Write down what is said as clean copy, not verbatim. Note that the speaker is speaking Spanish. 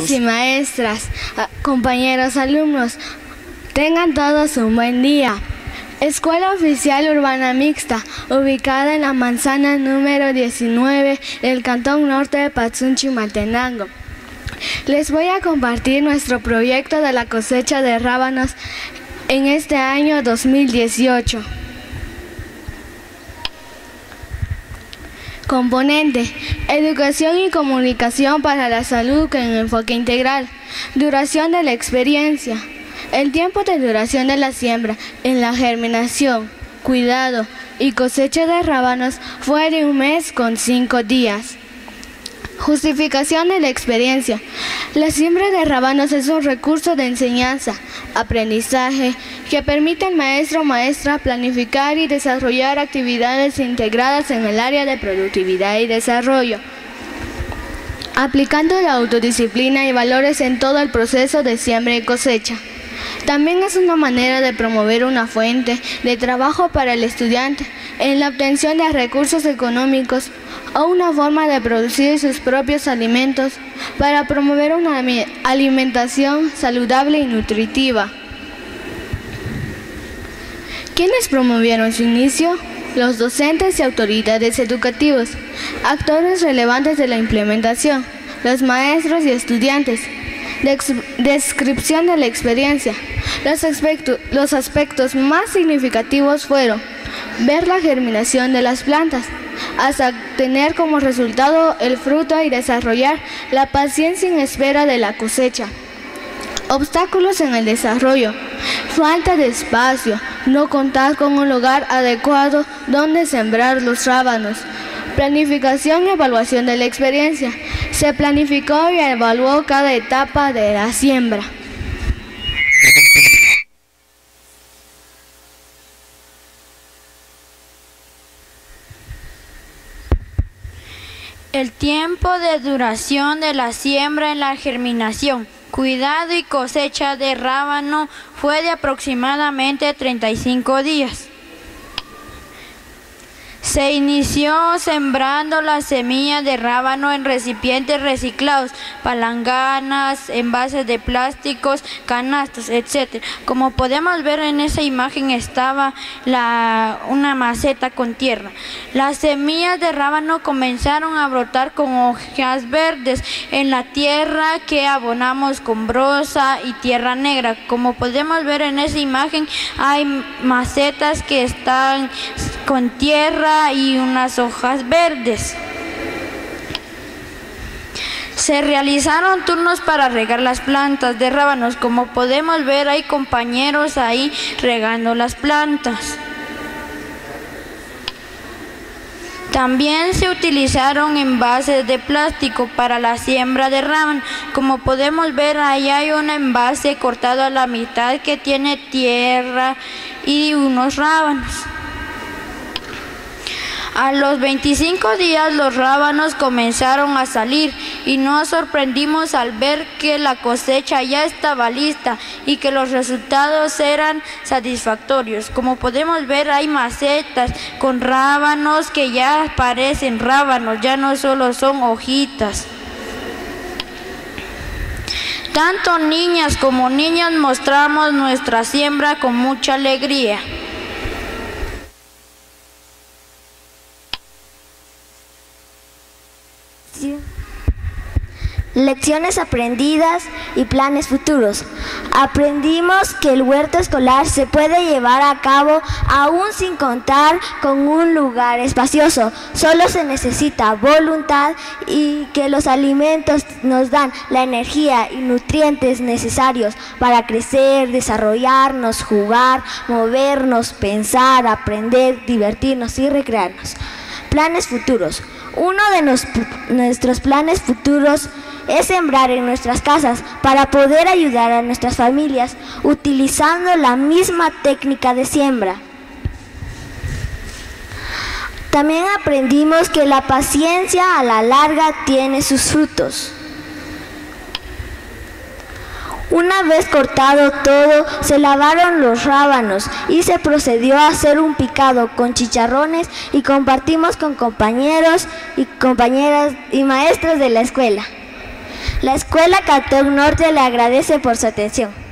maestros y maestras, compañeros alumnos, tengan todos un buen día. Escuela Oficial Urbana Mixta, ubicada en la manzana número 19 del Cantón Norte de Patsunchi-Matenango. Les voy a compartir nuestro proyecto de la cosecha de rábanos en este año 2018. Componente: educación y comunicación para la salud con enfoque integral. Duración de la experiencia: el tiempo de duración de la siembra en la germinación, cuidado y cosecha de rábanos fue de 1 mes con 5 días. Justificación de la experiencia: la siembra de rábanos es un recurso de enseñanza, aprendizaje, que permite al maestro o maestra planificar y desarrollar actividades integradas en el área de productividad y desarrollo, aplicando la autodisciplina y valores en todo el proceso de siembra y cosecha. También es una manera de promover una fuente de trabajo para el estudiante en la obtención de recursos económicos o una forma de producir sus propios alimentos para promover una alimentación saludable y nutritiva. ¿Quiénes promovieron su inicio? Los docentes y autoridades educativos, actores relevantes de la implementación, los maestros y estudiantes. Descripción de la experiencia. Los aspectos más significativos fueron ver la germinación de las plantas, hasta tener como resultado el fruto y desarrollar la paciencia en espera de la cosecha. Obstáculos en el desarrollo: falta de espacio, no contar con un lugar adecuado donde sembrar los rábanos. Planificación y evaluación de la experiencia: se planificó y evaluó cada etapa de la siembra. El tiempo de duración de la siembra en la germinación, cuidado y cosecha de rábano fue de aproximadamente 35 días. Se inició sembrando las semillas de rábano en recipientes reciclados, palanganas, envases de plásticos, canastas, etc. Como podemos ver en esa imagen estaba una maceta con tierra. Las semillas de rábano comenzaron a brotar con hojas verdes en la tierra que abonamos con brosa y tierra negra. Como podemos ver en esa imagen hay macetas que están con tierra y unas hojas verdes. Se realizaron turnos para regar las plantas de rábanos. Como podemos ver, hay compañeros ahí regando las plantas. También se utilizaron envases de plástico para la siembra de rábano. Como podemos ver, ahí hay un envase cortado a la mitad que tiene tierra y unos rábanos. A los 25 días los rábanos comenzaron a salir y nos sorprendimos al ver que la cosecha ya estaba lista y que los resultados eran satisfactorios. Como podemos ver, hay macetas con rábanos que ya parecen rábanos, ya no solo son hojitas. Tanto niñas como niños mostramos nuestra siembra con mucha alegría. Lecciones aprendidas y planes futuros. Aprendimos que el huerto escolar se puede llevar a cabo aún sin contar con un lugar espacioso. Solo se necesita voluntad y que los alimentos nos dan la energía y nutrientes necesarios para crecer, desarrollarnos, jugar, movernos, pensar, aprender, divertirnos y recrearnos. Planes futuros. Uno de nuestros planes futuros es sembrar en nuestras casas para poder ayudar a nuestras familias utilizando la misma técnica de siembra. También aprendimos que la paciencia a la larga tiene sus frutos. Una vez cortado todo, se lavaron los rábanos y se procedió a hacer un picado con chicharrones y compartimos con compañeros y compañeras y maestros de la escuela. La Escuela Cantón Norte le agradece por su atención.